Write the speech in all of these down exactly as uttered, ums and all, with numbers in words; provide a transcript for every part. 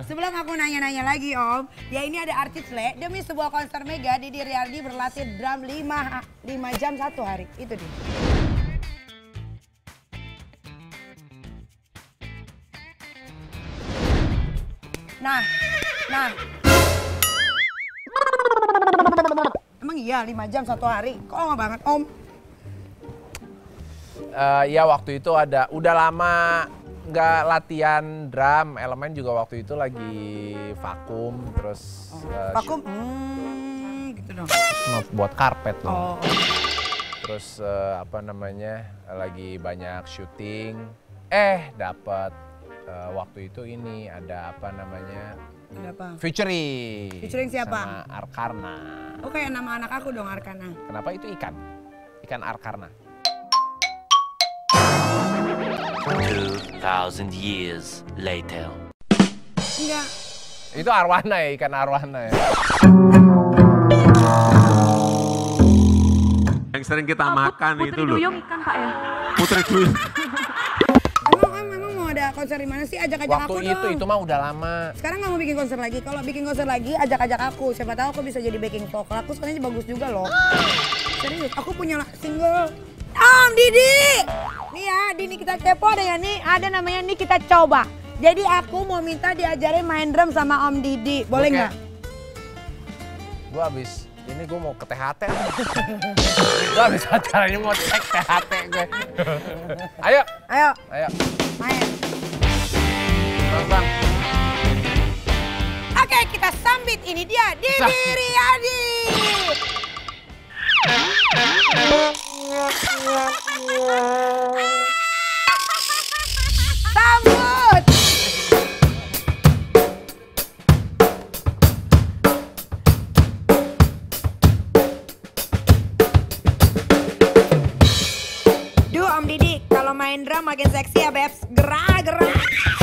sebelum aku nanya-nanya lagi Om, ya ini ada artis Le, demi sebuah konser mega Didi Riyadi berlatih drum lima jam satu hari, itu dia. Nah, nah. Emang iya lima jam satu hari, kok lama banget Om? Uh, ya waktu itu ada, udah lama nggak latihan drum, Elemen juga waktu itu lagi vakum, terus oh, uh, vakum, hmm, gitu dong. Buat karpet Oh. loh. Terus uh, apa namanya, lagi banyak syuting, eh dapat uh, waktu itu ini ada apa namanya, ada apa? Featuring. Featuring siapa? Sama Arkarna. Oh kayak nama anak aku dong, Arkarna. Kenapa itu ikan? Ikan Arkarna. two thousand years later. Enggak. Itu arwana ya, ikan arwana ya. Yang sering kita oh, makan Putri itu loh. Duyung ikan Pak ya? Putri Duyung. Emang Om, emang mau ada konser di mana sih? Ajak-ajak Waktu aku itu, dong. itu mah udah lama. Sekarang nggak mau bikin konser lagi. Kalau bikin konser lagi, ajak-ajak aku. Siapa tahu aku bisa jadi backing vocal. Aku soalnya bagus juga loh. Serius, aku punya single. Om Didi! Nih ya, Dini kita kepo ada ya nih. Ada namanya nih kita coba. Jadi aku mau minta diajarin main drum sama Om Didi. Boleh nggak? Gue abis, ini gue mau ke T H T. Gue abis acaranya mau cek T H T gue. Ayo. Ayo. Ayo. Main. Bang, bang. Oke, kita sambit. Ini dia Didi Riyadi. Sambut. Duh Om Didi, kalau main drum makin seksi ya Bebs. Gerak, gerak.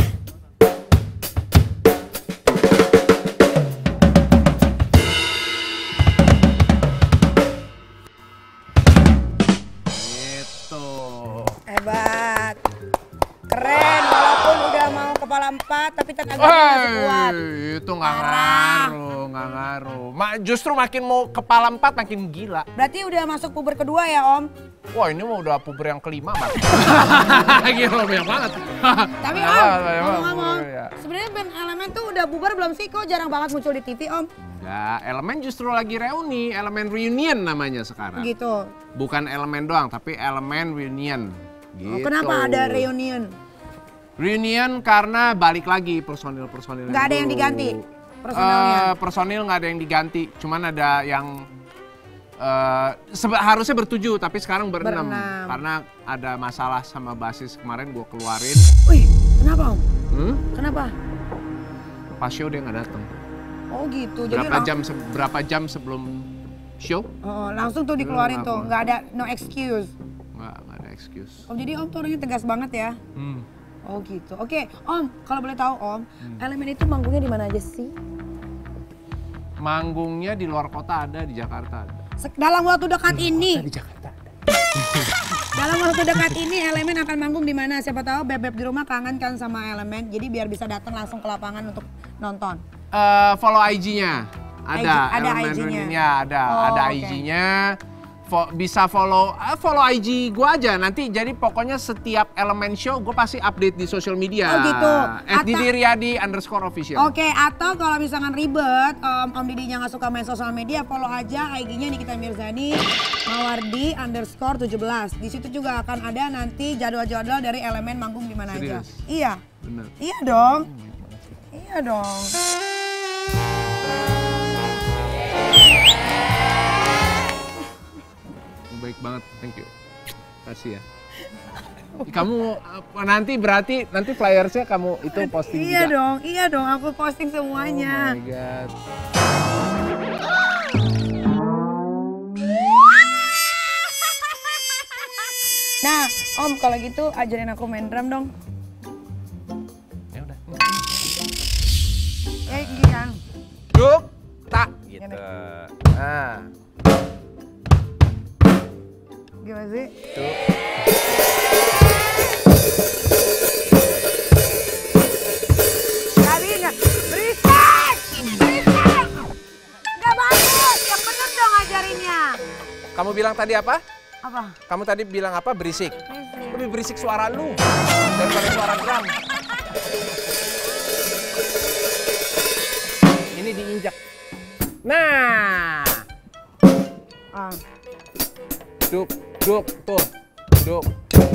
Hebat, keren walaupun udah mau kepala empat tapi tenaganya masih kuat. Itu nggak ngaruh, nggak ngaruh. Ma, justru makin mau kepala empat makin gila. Berarti udah masuk puber kedua ya Om? Wah ini mau udah puber yang kelima mas. Gila banyak banget. Tapi Om, ngomong-ngomong, sebenarnya band Elemen tuh udah bubar belum sih? Kok jarang banget muncul di T V Om? Enggak, Elemen justru lagi reuni, Elemen Reunion namanya sekarang. Gitu. Bukan Elemen doang, tapi Elemen Reunion. Gitu. Oh, kenapa ada reunion? Reunion karena balik lagi personil-personil. Nggak ada yang diganti personilnya? Uh, personil nggak ada yang diganti, cuman ada yang uh, harusnya bertujuh tapi sekarang berenam. Berenam. Karena ada masalah sama basis kemarin gue keluarin. Wih, kenapa Om? Hmm? Kenapa? Pas show dia nggak datang. Oh gitu. Berapa Jadi jam se- berapa jam sebelum show? Oh, langsung tuh dikeluarin tuh, nggak ada no excuse. Nggak, nggak ada excuse. Om jadi Om tuh orangnya tegas banget ya. Hmm. Oh gitu. Oke, Om, kalau boleh tahu Om, hmm. Elemen itu manggungnya di mana aja sih? Manggungnya di luar kota ada, di Jakarta ada. Dalam waktu dekat di ini. Kota, di Jakarta ada. Dalam waktu dekat ini Elemen akan manggung di mana? Siapa tahu beb-beb di rumah kangen kan sama Elemen. Jadi biar bisa datang langsung ke lapangan untuk nonton. Uh, follow I G-nya. Ada, I G, ada Elemen I G-nya. Reunion-nya ada, Oh, ada okay. I G-nya. Fo bisa follow, uh, follow I G gue aja nanti. Jadi pokoknya setiap Elemen show gue pasti update di sosial media. Oh gitu. At Didi Riyadi underscore official. Oke, okay, atau kalau misalkan ribet, um, Om Didinya nggak suka main sosial media, follow aja I G-nya Nikita Mirzani Mawardi underscore tujuh belas. Di situ juga akan ada nanti jadwal-jadwal dari Elemen manggung di mana aja. Iya. Bener. Iya dong. Iya dong. Baik banget, thank you. Kasih ya. Kamu nanti berarti nanti flyersnya kamu itu posting Iya juga? dong, iya dong. Aku posting semuanya. Oh my god. Nah, Om kalau gitu ajarin aku main drum dong. Ya udah. Eh, gini kan. Duk, tak gitu. Nah. Gimana sih? Tuh. Tadi nggak, beri Kamu bilang tadi apa? Apa? Kamu tadi bilang apa? Berisik. Berisik. Lebih berisik suara lu daripada suara drum. Ini diinjak. Nah, Ah. duk, duk, tuh, duk.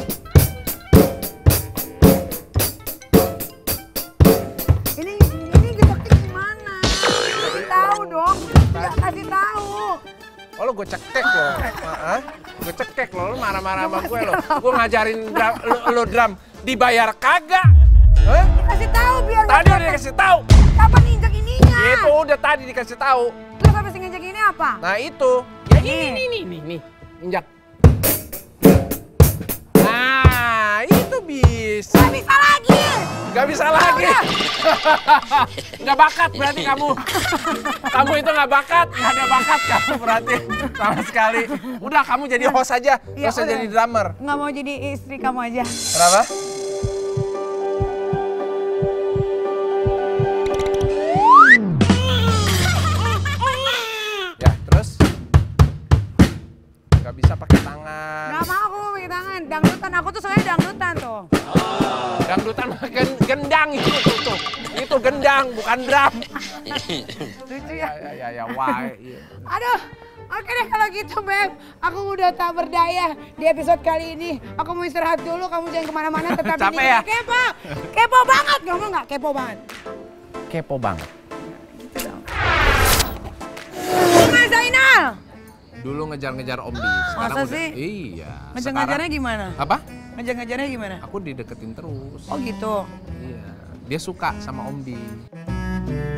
Ini ini geraknya gimana? Kasih tahu dong. Nggak kasih tahu. Oh lo gue cekek lo, ah? Gue cekek lo, lo marah-marah sama gue lo. Gue ngajarin drum, lo, lo drum, dibayar kagak? Hah? Kasih tahu biar nggak Tadi udah capek. dikasih tahu. Kapan injek ininya? Itu udah tadi dikasih tahu. Terus habis nginjek ini apa? Nah itu, ya ini, Nih. ini, ini, nih, nih, injak. Nah, itu bisa. Nggak bisa lagi. Gak bisa lagi. Gak bakat berarti kamu. Kamu itu gak bakat, gak ada bakat kamu berarti sama sekali. Udah kamu jadi host aja, Ya, gak usah udah. jadi drummer. Nggak mau jadi istri kamu aja. Kenapa? Ya, terus? Gak bisa pakai tangan. Nggak mau aku mau pakai tangan. Dangdutan aku tuh soalnya dangdutan tuh. Dangdutan gen gendang itu tuh, tuh. Itu gendang bukan drum. Lucu Ya ya. ya ya, ya wah. Iya. Aduh. Oke deh kalau gitu Beb, aku udah tak berdaya di episode kali ini. Aku mau istirahat dulu, kamu jangan kemana-mana tetap Capek di ya? Kepo. Kepo banget, kamu nggak? Kepo banget. Kepo banget. Bunga Zainal. Dulu ngejar-ngejar Om Di. Sekarang Masa udah, sih? Iya. Ngejar-ngejarnya gimana? Apa? Ngejar-ngejarnya gimana? Aku dideketin terus. Oh gitu. Iya. Dia suka sama Om Di.